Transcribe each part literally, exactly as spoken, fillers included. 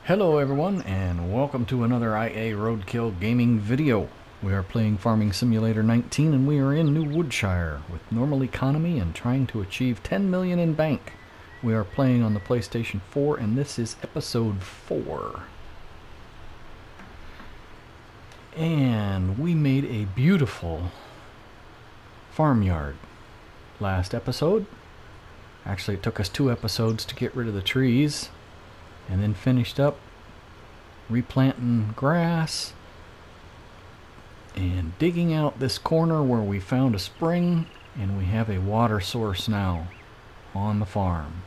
Hello everyone, and welcome to another I A Roadkill gaming video. We are playing Farming Simulator nineteen and we are in New Woodshire with normal economy and trying to achieve ten million in bank. We are playing on the PlayStation four and this is episode four. And we made a beautiful farmyard last episode. Actually, it took us two episodes to get rid of the trees. And then finished up replanting grass and digging out this corner where we found a spring, and we have a water source now on the farm.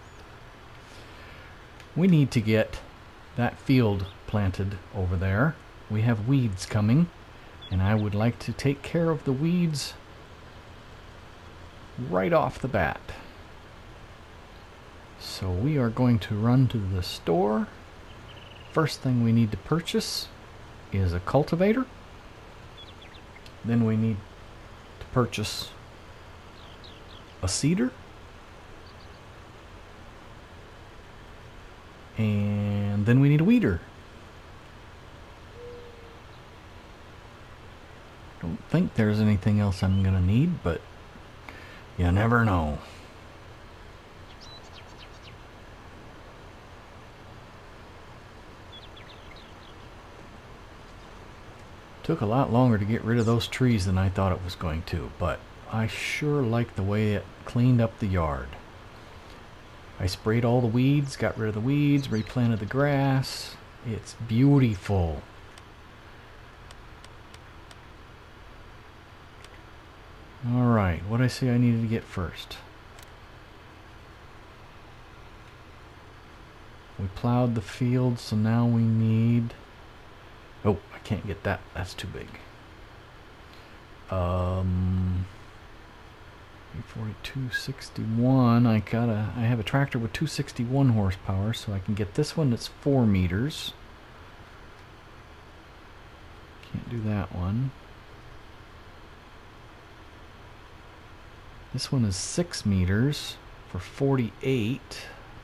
We need to get that field planted over there. We have weeds coming, and I would like to take care of the weeds right off the bat. So we are going to run to the store. First thing we need to purchase is a cultivator. Then we need to purchase a seeder. And then we need a weeder. Don't think there's anything else I'm gonna need, but you never know. Took a lot longer to get rid of those trees than I thought it was going to, but I sure like the way it cleaned up the yard. I sprayed all the weeds, got rid of the weeds, replanted the grass. It's beautiful. Alright, what did I say I needed to get first? We plowed the field, so now we need... Oh, I can't get that. That's too big. Um, forty-two sixty-one. I gotta. I have a tractor with two sixty-one horsepower, so I can get this one that's four meters. Can't do that one. This one is six meters for forty-eight.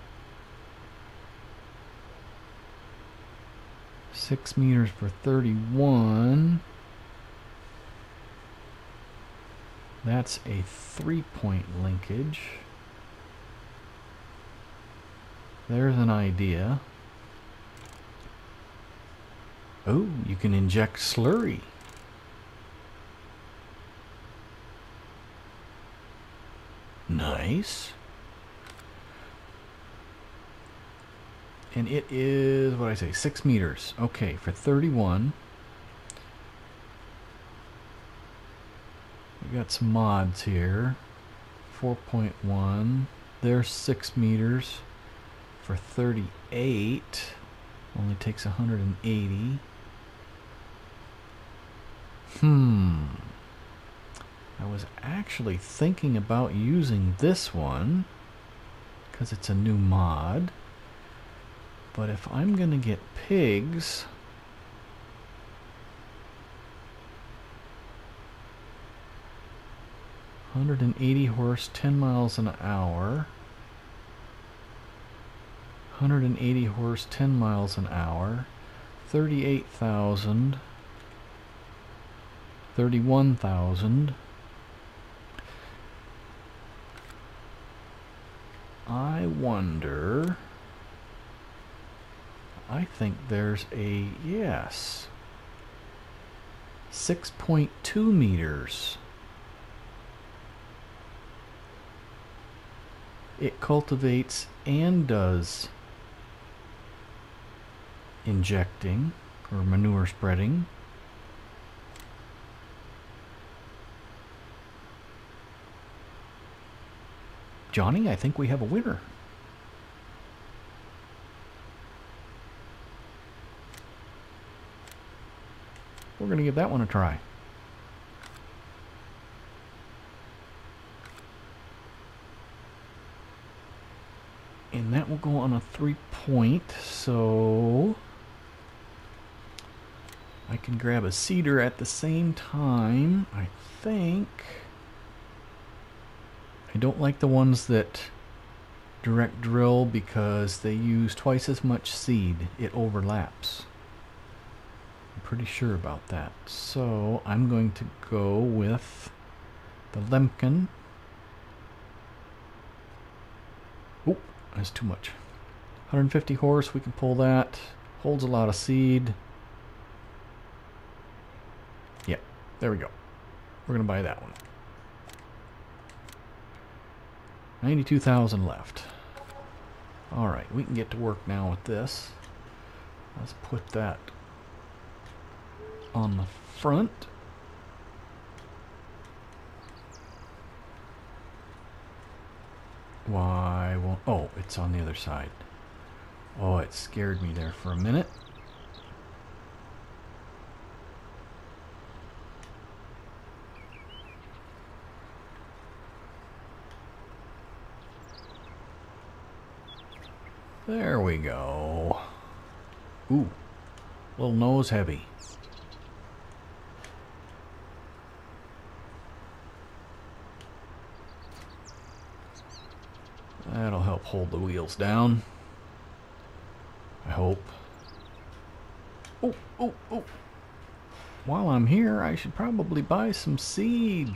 Six meters for thirty-one. That's a three-point linkage. There's an idea. Oh, you can inject slurry. Nice. And it is, what did I say, six meters. Okay, for thirty-one. We got some mods here. four point one. There's six meters for thirty-eight. Only takes one hundred eighty. Hmm. I was actually thinking about using this one because it's a new mod. But if I'm gonna get pigs, one hundred eighty horse, ten miles an hour. one hundred eighty horse, ten miles an hour. thirty-eight thousand. thirty-one thousand. I wonder... I think there's a, yes, six point two meters. It cultivates and does injecting or manure spreading. Johnny, I think we have a winner. We're going to give that one a try. And that will go on a three point, so I can grab a seeder at the same time. I think I don't like the ones that direct drill because they use twice as much seed. It overlaps. I'm pretty sure about that. So I'm going to go with the Lemken. Oh, that's too much. one hundred fifty horse, we can pull that. Holds a lot of seed. Yeah, there we go. We're going to buy that one. ninety-two thousand left. Alright, we can get to work now with this. Let's put that on the front. Why won't... Oh, it's on the other side. Oh, it scared me there for a minute. There we go. Ooh, little nose heavy. That'll help hold the wheels down. I hope. Oh, oh, oh. While I'm here, I should probably buy some seed.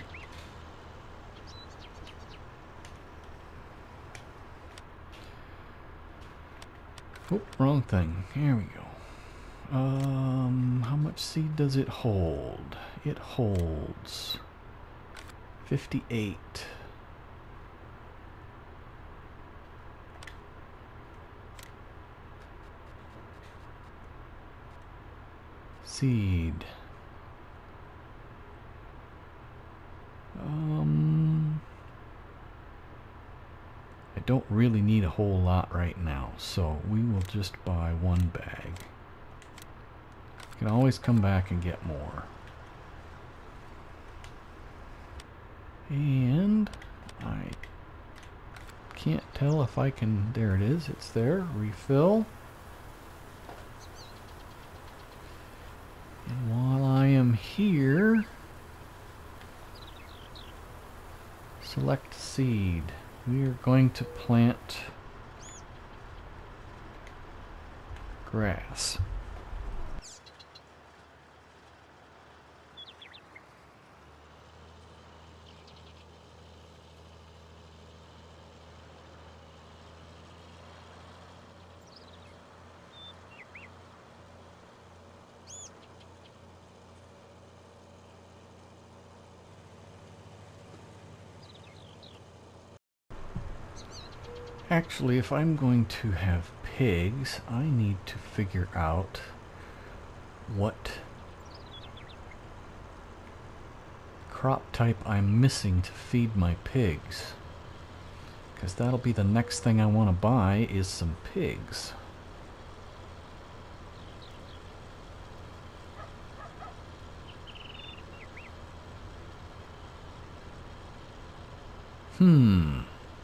Oh, wrong thing. Here we go. Um, how much seed does it hold? It holds fifty-eight. Seed. Um, I don't really need a whole lot right now, so we will just buy one bag. You can always come back and get more. And I can't tell if I can... There it is. It's there. Refill. And while I am here, select seed. We are going to plant grass. Actually, if I'm going to have pigs, I need to figure out what crop type I'm missing to feed my pigs. Because that'll be the next thing I want to buy is some pigs. Hmm.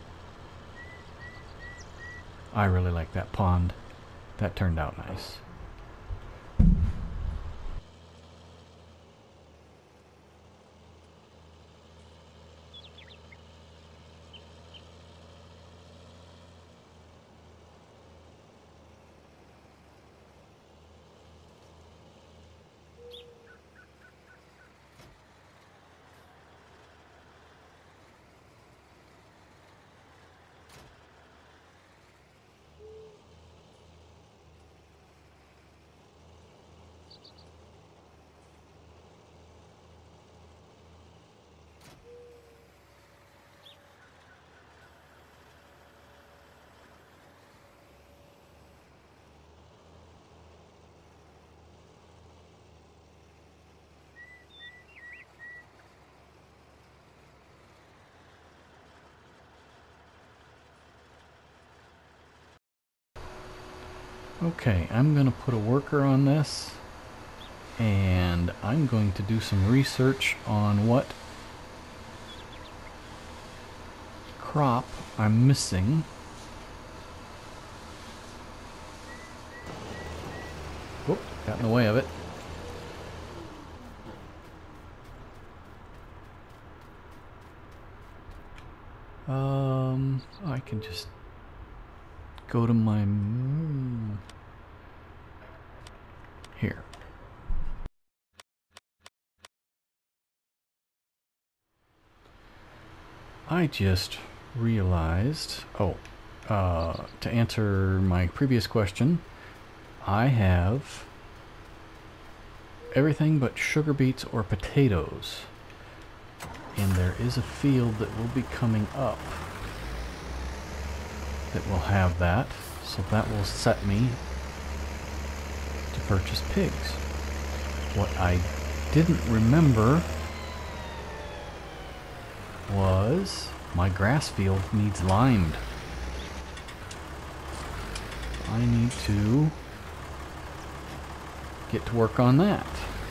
I really like that pond. That turned out nice. Okay, I'm going to put a worker on this, and I'm going to do some research on what crop I'm missing. Whoop, got in the way of it. Um, I can just go to my... Mm, here. I just realized... Oh, uh, to answer my previous question, I have everything but sugar beets or potatoes. And there is a field that will be coming up that will have that, so that will set me to purchase pigs. What I didn't remember was my grass field needs limed. I need to get to work on that.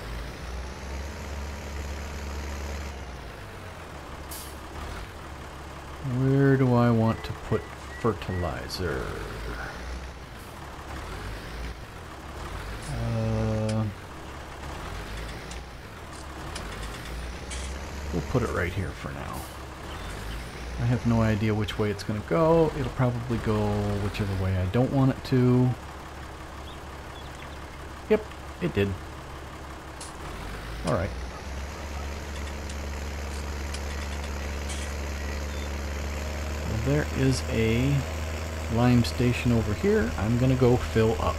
Where do I want to put fertilizer? Uh, we'll put it right here for now. I have no idea which way it's going to go. It'll probably go whichever way I don't want it to. Yep, it did. Alright. There is a lime station over here. I'm gonna go fill up.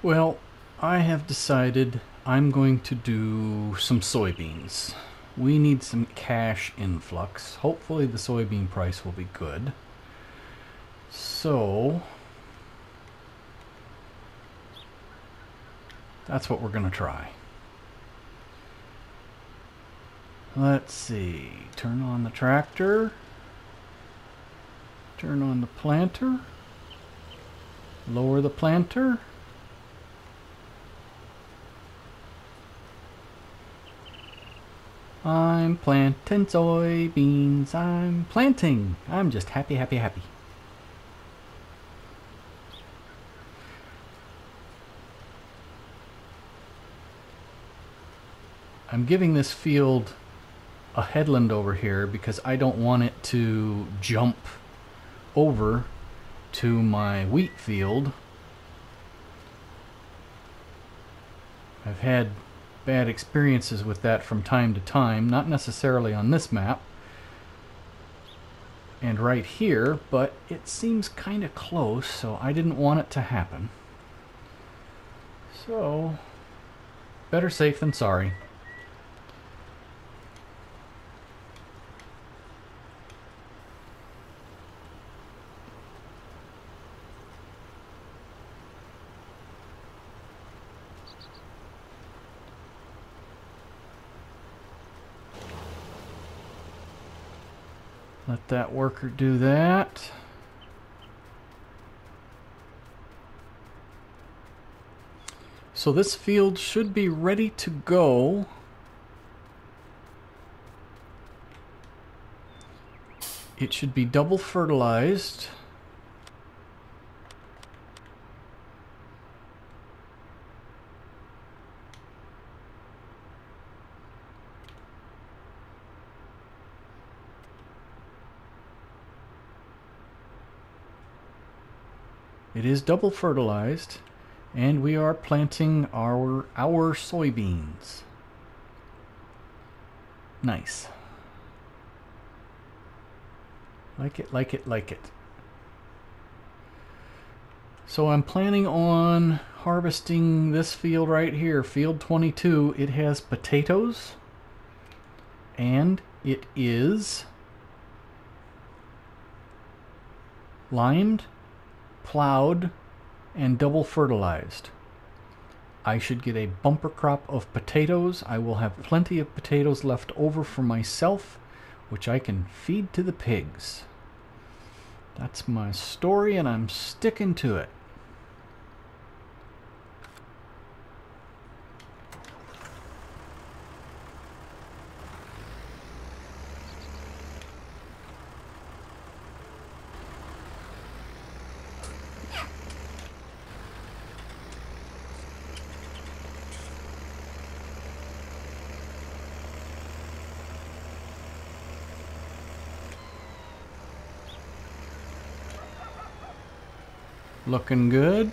Well, I have decided I'm going to do some soybeans. We need some cash influx. Hopefully the soybean price will be good. So that's what we're going to try. Let's see. Turn on the tractor. Turn on the planter. Lower the planter. I'm planting soybeans. I'm planting. I'm just happy, happy, happy. I'm giving this field a headland over here because I don't want it to jump over to my wheat field. I've had bad experiences with that from time to time, not necessarily on this map and right here, but it seems kind of close, so I didn't want it to happen. So, better safe than sorry. Let that worker do that. So this field should be ready to go. It should be double fertilized. It is double fertilized, and we are planting our our soybeans. Nice. Like it, like it, like it. So I'm planning on harvesting this field right here, field twenty-two. It has potatoes, and it is limed, plowed, and double fertilized. I should get a bumper crop of potatoes. I will have plenty of potatoes left over for myself, which I can feed to the pigs. That's my story, and I'm sticking to it. Looking good.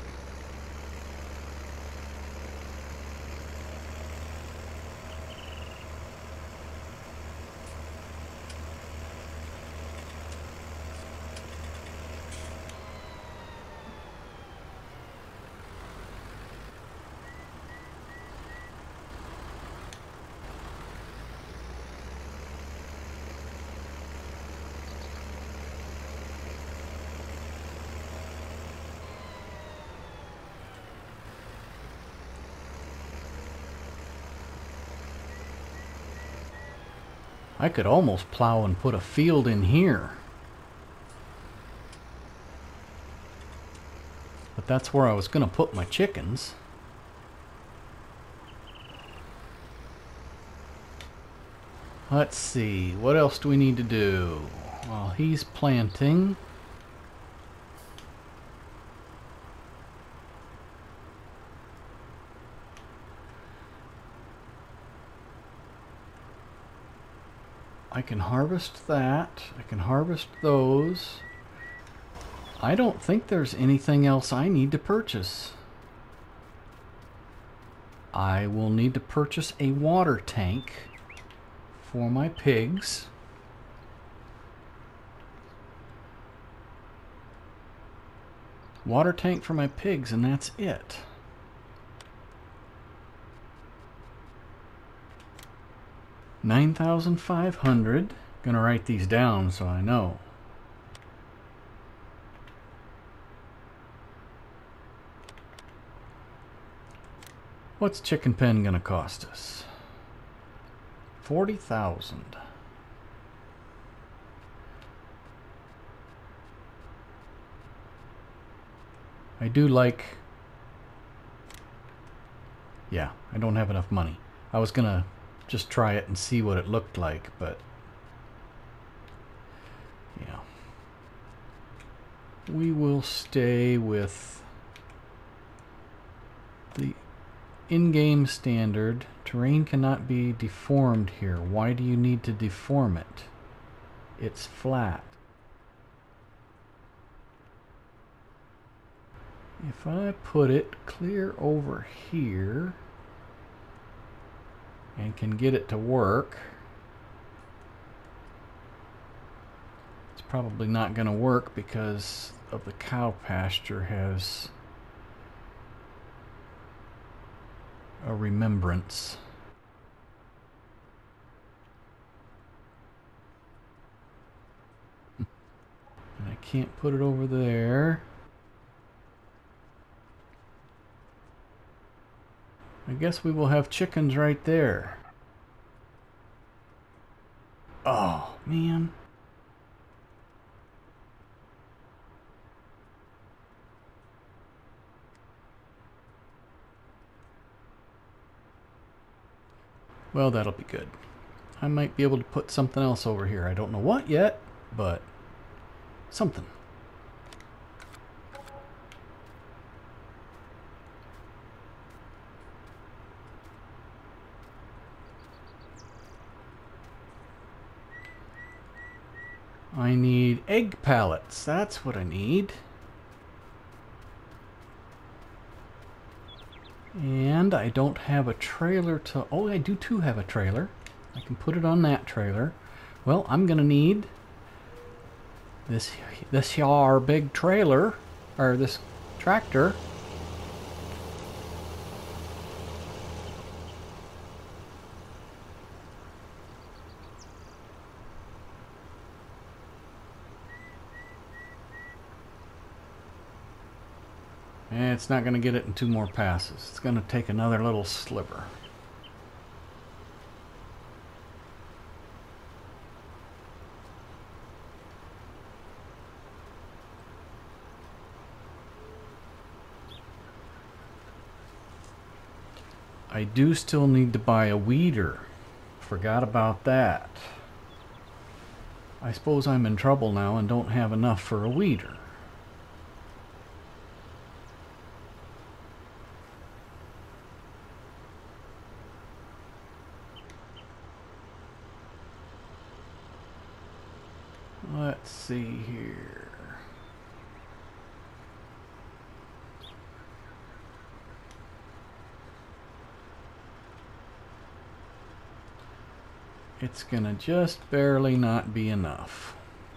I could almost plow and put a field in here. But that's where I was going to put my chickens. Let's see, what else do we need to do? Well, he's planting. I can harvest that. I can harvest those. I don't think there's anything else I need to purchase. I will need to purchase a water tank for my pigs. Water tank for my pigs, and that's it. nine thousand five hundred. Gonna write these down so I know. What's chicken pen gonna cost us? forty thousand. I do like... Yeah, I don't have enough money. I was gonna just try it and see what it looked like, but... Yeah. We will stay with the in-game standard. Terrain cannot be deformed here. Why do you need to deform it? It's flat. If I put it clear over here and can get it to work, it's probably not going to work because of the cow pasture has a remembrance. And I can't put it over there. I guess we will have chickens right there. Oh, man. Well, that'll be good. I might be able to put something else over here. I don't know what yet, but something. I need egg pallets. That's what I need. And I don't have a trailer to... Oh, I do too have a trailer. I can put it on that trailer. Well, I'm going to need this, this here big trailer, or this tractor. And it's not going to get it in two more passes. It's going to take another little sliver. I do still need to buy a weeder. Forgot about that. I suppose I'm in trouble now and don't have enough for a weeder. Let's see here. It's gonna just barely not be enough.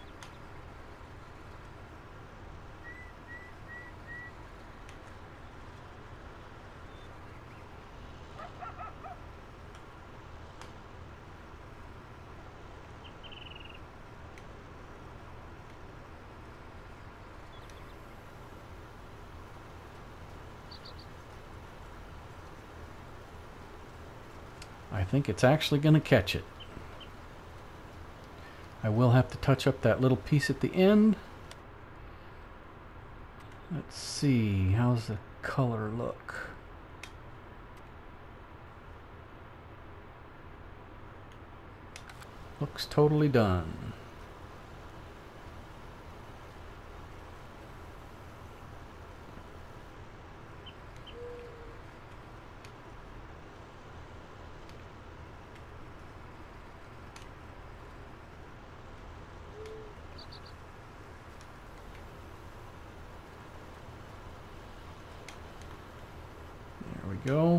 I think it's actually going to catch it. I will have to touch up that little piece at the end. Let's see, how's the color look? Looks totally done. There we go.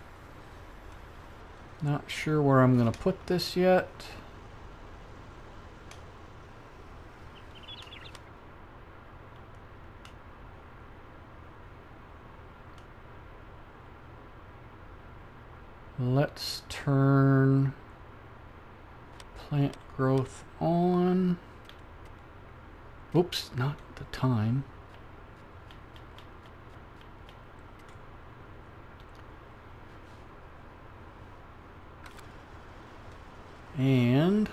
Not sure where I'm going to put this yet. Let's turn plant growth on. Oops, not the time. And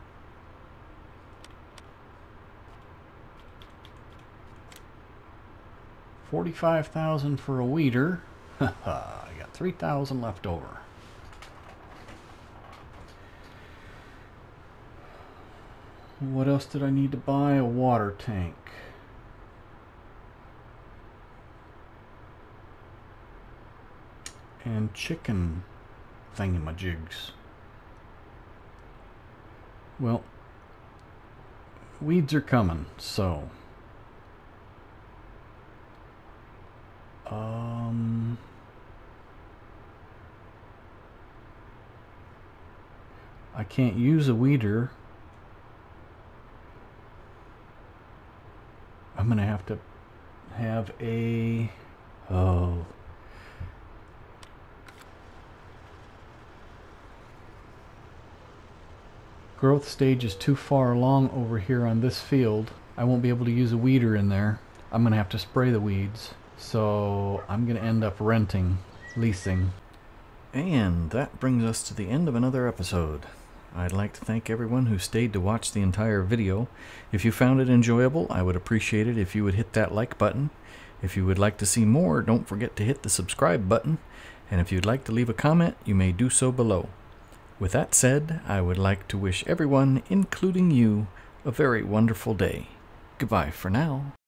forty-five thousand for a weeder. Haha, I got three thousand left over. What else did I need to buy? A water tank. And chicken thingamajigs. Well, weeds are coming, so um I can't use a weeder. I'm gonna have to have a oh growth stage is too far along over here on this field. I won't be able to use a weeder in there. I'm gonna have to spray the weeds, so I'm gonna end up renting, leasing. And that brings us to the end of another episode. I'd like to thank everyone who stayed to watch the entire video. If you found it enjoyable, I would appreciate it if you would hit that like button. If you would like to see more, don't forget to hit the subscribe button. And if you'd like to leave a comment, you may do so below. With that said, I would like to wish everyone, including you, a very wonderful day. Goodbye for now.